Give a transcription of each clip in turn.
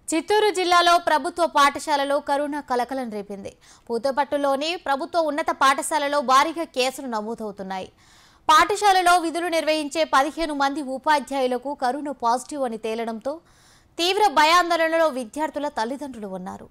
చిత్తూరు జిల్లాలో ప్రభుత్వ పాఠశాలలో కరోనా కలకలం రేపింది. పూతపట్టులోని ప్రభుత్వ ఉన్నత పాఠశాలలో భారీగా కేసులు నమోదవుతున్నాయి. పాఠశాలలో విధులు నిర్వహించే 15 మంది ఉపాధ్యాయులకు కరోనా పాజిటివ్ అని తేలడంతో తీవ్ర భయాందోళనలో విద్యార్థుల తల్లిదండ్రులు ఉన్నారు.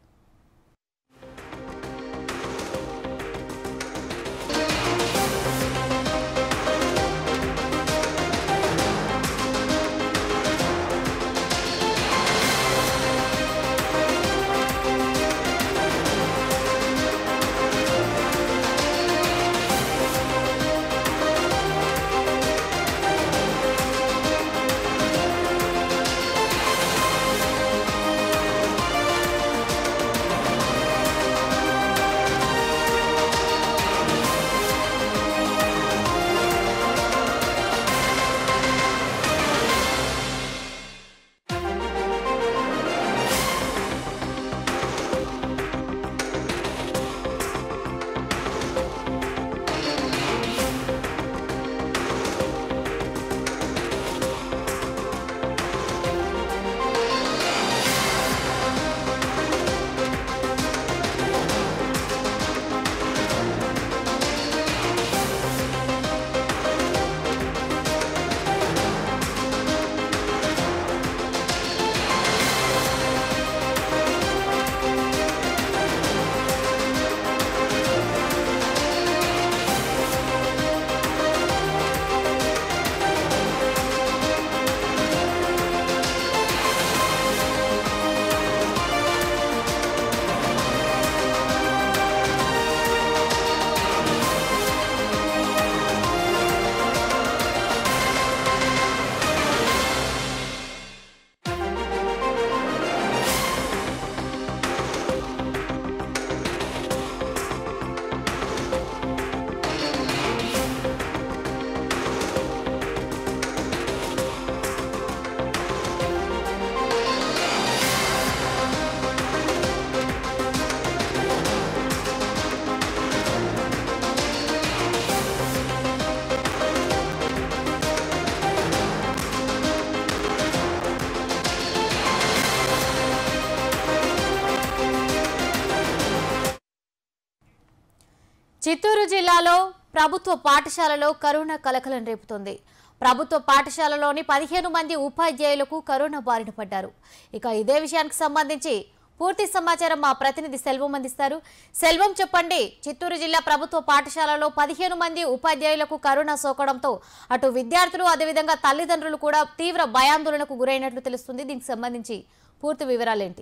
చిత్తూరు జిల్లాలో ప్రభుత్వ పాఠశాలలో కరోనా కలకలం రేపుతోంది. ప్రభుత్వ పాఠశాలలోని 15 మంది ఉపాధ్యాయులకు కరోనా బారిన పడ్డారు. ఇక ఇదే విషయానికి సంబంధించి పూర్తి సమాచారం మా ప్రతినిధి సెల్వం అందిస్తారు. సెల్వం, చెప్పండి. చిత్తూరు జిల్లా ప్రభుత్వ పాఠశాలలో 15 మంది ఉపాధ్యాయులకు కరోనా సోకడంతో అటు విద్యార్థులు అదేవిధంగా తల్లిదండ్రులు కూడా తీవ్ర భయాందోళనకు గురైనట్లు తెలుస్తుంది. దీనికి సంబంధించి పూర్తి వివరాలేంటి?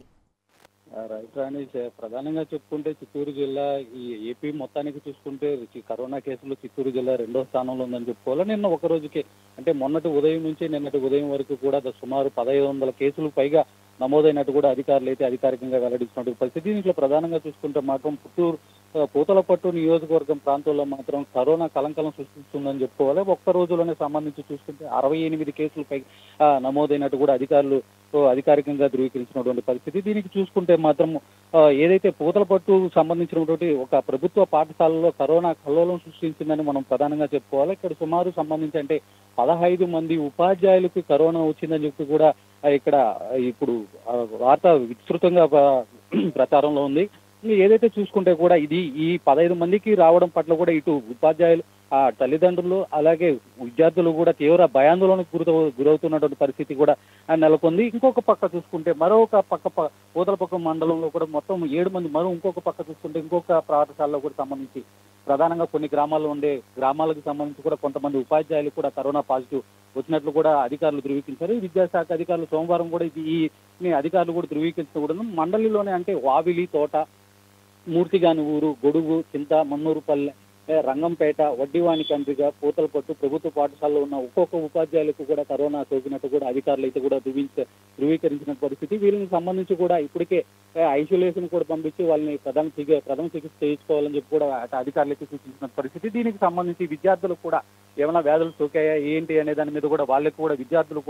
రైట్ రాణి, ప్రధానంగా చెప్పుకుంటే చిత్తూరు జిల్లా ఈ ఏపీ మొత్తానికి చూసుకుంటే కరోనా కేసులు చిత్తూరు జిల్లా 2వ స్థానంలో ఉందని చెప్పుకోవాలి. నిన్న ఒక రోజుకి అంటే మొన్నటి ఉదయం నుంచి నిన్నటి ఉదయం వరకు కూడా సుమారు 1500 కేసులు పైగా నమోదైనట్టు కూడా అధికారులు అయితే అధికారికంగా వెల్లడించినటువంటి పరిస్థితి. దీంట్లో ప్రధానంగా చూసుకుంటే మాత్రం పూతలపట్టు నియోజకవర్గం ప్రాంతంలో మాత్రం కరోనా కలంకలం సృష్టిస్తుందని చెప్పుకోవాలి. ఒక్క రోజులోనే సంబంధించి చూసుకుంటే 68 కేసులు పైగా నమోదైనట్టు కూడా అధికారులు అధికారికంగా ధృవీకరించినటువంటి పరిస్థితి. దీనికి చూసుకుంటే మాత్రం ఏదైతే పూతలపట్టు సంబంధించినటువంటి ఒక ప్రభుత్వ పాఠశాలలో కరోనా కల్లోలం సృష్టించిందని మనం ప్రధానంగా చెప్పుకోవాలి. ఇక్కడ సుమారు సంబంధించి అంటే 15 మంది ఉపాధ్యాయులకు కరోనా వచ్చిందని చెప్పి కూడా ఇక్కడ ఇప్పుడు వార్త విస్తృతంగా ప్రచారంలో ఉంది. ఏదైతే చూసుకుంటే కూడా ఈ 15 మందికి రావడం పట్ల కూడా ఇటు ఉపాధ్యాయులు తల్లిదండ్రులు అలాగే విద్యార్థులు కూడా తీవ్ర భయాందోళనకు గురవుతున్నటువంటి పరిస్థితి కూడా నెలకొంది. ఇంకొక పక్క చూసుకుంటే మరొక పక్క పూతలపట్టు మండలంలో కూడా మొత్తం 7 మంది, ఇంకొక పక్క చూసుకుంటే ఇంకొక పాఠశాలలో కూడా సంబంధించి ప్రధానంగా కొన్ని గ్రామాలకు సంబంధించి కూడా కొంతమంది ఉపాధ్యాయులు కూడా కరోనా పాజిటివ్ వచ్చినట్లు కూడా అధికారులు ధృవీకరించారు. విద్యాశాఖ అధికారులు సోమవారం కూడా ఈ అధికారులు కూడా ధృవీకరించడం కూడా మండలిలోనే అంటే వావిలి, తోట, మూర్తిగాని ఊరు, గొడుగు, చింత, మన్నూరుపల్లె, రంగంపేట, వడ్డివాణి కండ్రిగ, పూతలపట్టు ప్రభుత్వ పాఠశాలలో ఉన్న ఒక్కొక్క ఉపాధ్యాయులకు కూడా కరోనా సోకినట్టు కూడా అధికారులు అయితే కూడా ధృవీకరించిన పరిస్థితి. వీళ్ళకి సంబంధించి కూడా ఇప్పటికే ఐసోలేషన్ కూడా పంపించి వాళ్ళని ప్రథమ చికిత్స చేయించుకోవాలని చెప్పి కూడా అధికారులకి సూచించిన పరిస్థితి. దీనికి సంబంధించి విద్యార్థులకు కూడా ఏమైనా వ్యాధులు సోకాయా ఏంటి అనే దాని మీద కూడా వాళ్ళకి కూడా విద్యార్థులు కూడా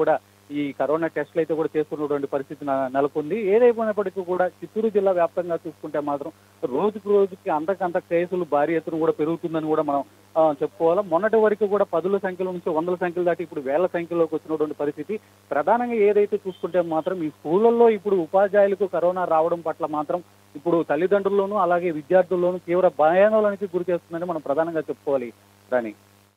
ఈ కరోనా టెస్టులు అయితే కూడా చేస్తున్నటువంటి పరిస్థితి నెలకొంది. ఏదైపోయినప్పటికీ కూడా చిత్తూరు జిల్లా వ్యాప్తంగా చూసుకుంటే మాత్రం రోజుకు రోజుకి అంతకంత కేసులు భారీ ఎత్తున కూడా పెరుగుతుందని కూడా మనం చెప్పుకోవాలి. మొన్నటి వరకు కూడా 10ల సంఖ్యలో నుంచి 100ల సంఖ్యలు దాటి ఇప్పుడు 1000 సంఖ్యలోకి వచ్చినటువంటి పరిస్థితి. ప్రధానంగా ఏదైతే చూసుకుంటే మాత్రం ఈ స్కూళ్ళల్లో ఇప్పుడు ఉపాధ్యాయులకు కరోనా రావడం పట్ల మాత్రం ఇప్పుడు తల్లిదండ్రుల్లోనూ అలాగే విద్యార్థుల్లోనూ తీవ్ర భయాందోళనకి గురి చేస్తుందని మనం ప్రధానంగా చెప్పుకోవాలి రాని.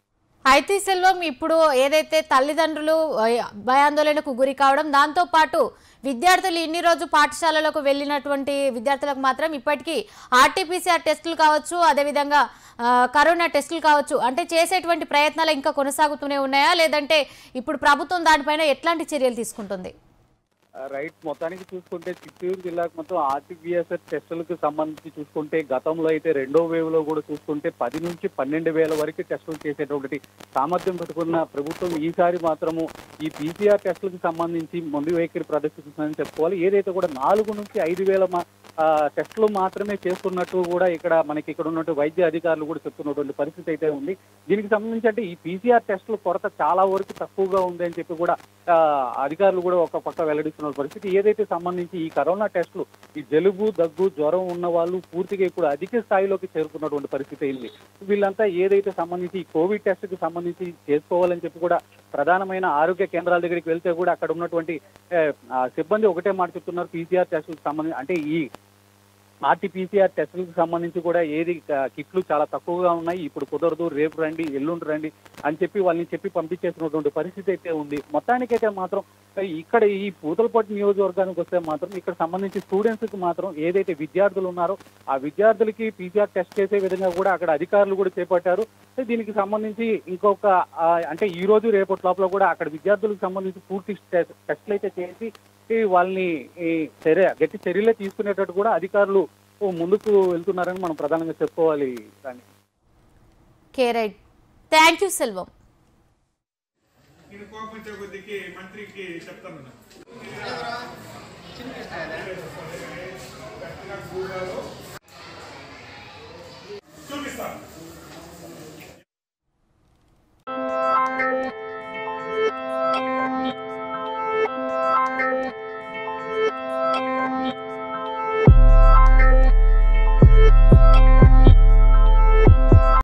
అయితే సెల్వం, ఇప్పుడు ఏదైతే తల్లిదండ్రులు భయాందోళనకు గురి కావడం, దాంతో పాటు విద్యార్థులు ఇన్ని రోజు పాఠశాలలకు వెళ్ళినటువంటి విద్యార్థులకు మాత్రం ఇప్పటికీ ఆర్టీపీసీఆర్ టెస్టులు కావచ్చు, అదేవిధంగా కరోనా టెస్టులు కావచ్చు, అంటే చేసేటువంటి ప్రయత్నాలు ఇంకా కొనసాగుతూనే ఉన్నాయా, లేదంటే ఇప్పుడు ప్రభుత్వం దానిపైన ఎట్లాంటి చర్యలు తీసుకుంటుంది? రైట్, మొత్తానికి చూసుకుంటే చిత్తూరు జిల్లాకు మొత్తం ఆర్టీపీసీఆర్ టెస్టులకు సంబంధించి చూసుకుంటే గతంలో అయితే రెండో వేవ్ లో కూడా చూసుకుంటే 10 నుంచి 12,000 వరకు టెస్టులు చేసేటువంటి సామర్థ్యం పెట్టుకున్న ప్రభుత్వం ఈసారి మాత్రము ఈ పీసీఆర్ టెస్టులకు సంబంధించి మొండి వైఖరి ప్రదర్శిస్తుందని చెప్పుకోవాలి. ఏదైతే కూడా 4 నుంచి 5,000 టెస్టులు మాత్రమే చేస్తున్నట్టు కూడా ఇక్కడ ఉన్నట్టు వైద్య అధికారులు కూడా చెప్తున్నటువంటి పరిస్థితి అయితే ఉంది. దీనికి సంబంధించి అంటే ఈ పీసీఆర్ టెస్టుల కొరత చాలా వరకు తక్కువగా ఉంది అని చెప్పి కూడా అధికారులు కూడా ఒక పక్క వెల్లడిస్తున్న పరిస్థితి. ఏదైతే సంబంధించి ఈ కరోనా టెస్టులు ఈ జలుబు, దగ్గు, జ్వరం ఉన్న వాళ్ళు పూర్తిగా ఇప్పుడు అధిక స్థాయిలోకి చేరుకున్నటువంటి పరిస్థితి అయింది. వీళ్ళంతా ఏదైతే సంబంధించి ఈ కోవిడ్ టెస్ట్ కి సంబంధించి చేసుకోవాలని చెప్పి కూడా ప్రధానమైన ఆరోగ్య కేంద్రాల దగ్గరికి వెళ్తే కూడా అక్కడ ఉన్నటువంటి సిబ్బంది ఒకటే మాట చెప్తున్నారు. పీసీఆర్ టెస్టులకు సంబంధించి అంటే ఈ ఆర్టీపీసీఆర్ టెస్టులకు సంబంధించి కూడా కిట్లు చాలా తక్కువగా ఉన్నాయి, ఇప్పుడు కుదరదు, రేపు రండి, ఎల్లుండి రండి అని చెప్పి వాళ్ళని చెప్పి పంపించేసినటువంటి పరిస్థితి అయితే ఉంది. మొత్తానికైతే మాత్రం ఇక్కడ ఈ పూతలపట్టు నియోజకవర్గానికి వస్తే మాత్రం ఇక్కడ సంబంధించి స్టూడెంట్స్కి మాత్రం ఏదైతే విద్యార్థులు ఉన్నారో ఆ విద్యార్థులకి పీసీఆర్ టెస్ట్ చేసే విధంగా కూడా అక్కడ అధికారులు కూడా చేపట్టారు. దీనికి సంబంధించి ఇంకొక అంటే ఈ రోజు రేపటి లోపల కూడా అక్కడ విద్యార్థులకు సంబంధించి పూర్తి టెస్టులు అయితే చేసి వాళ్ళని గట్టి చర్యలే తీసుకునేటట్టు కూడా అధికారులు ముందుకు వెళ్తున్నారని మనం ప్రధానంగా చెప్పుకోవాలి. Thank you Selvam. నేను కోపంచే కొద్దికి మంత్రికి చెప్తాను.